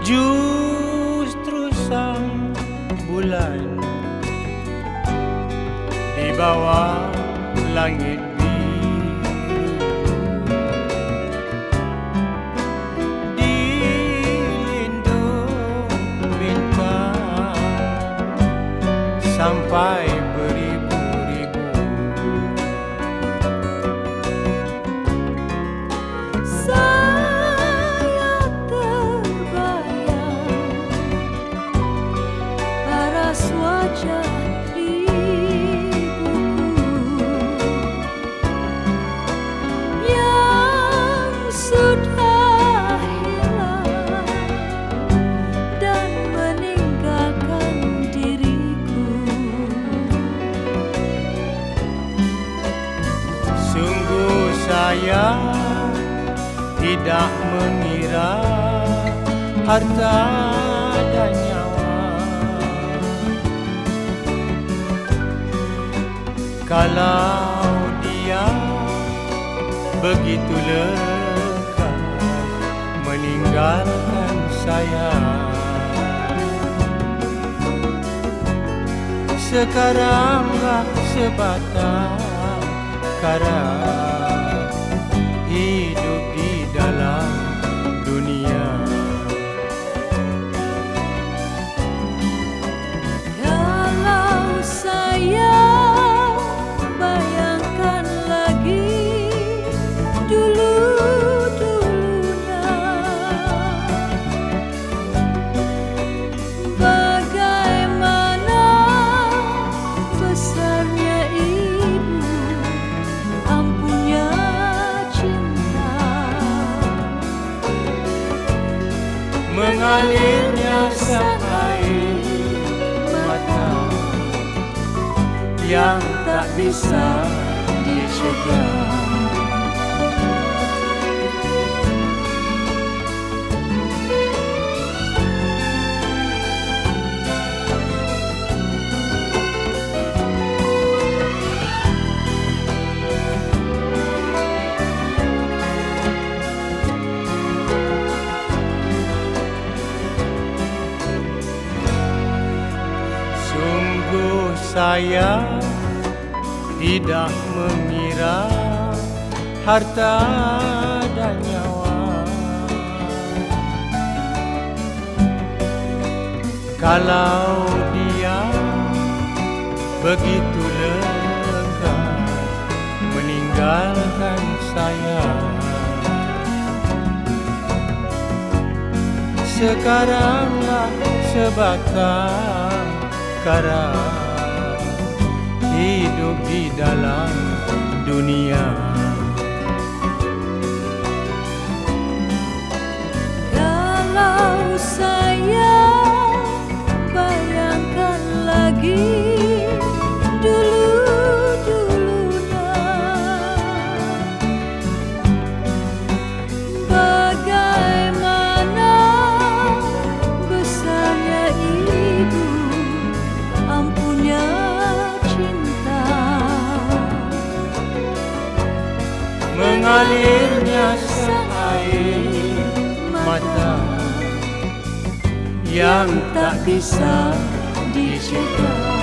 Justru sang bulan di bawah langit biru, dilindung bintang sampai beribu-ribu. Saya terbayang paras wajah ibuku yang sudah hilang dan meninggalkan diriku. Sungguh saya tidak mengira harta dan nyawa kalau dia begitu lekas meninggalkan saya. Sekaranglah sebatang kara hidup di dalam dunia. Kalau saya bayangkan lagi dulu-dulunya, bagaimana besarnya ibu, ampunnya cinta, Mengalirnya sang air mata yang tak bisa dicegah. Sungguh saya tidak mengira harta dan nyawa kalau dia begitu lekas meninggalkan saya. Sekaranglah sebatang kara hidup di dalam dunia. Kalau saya bayangkan lagi dulu-dulunya, bagaimana besarnya ibu, ampunnya cinta, Mengalirnya sang air mata yang tak bisa dicegah.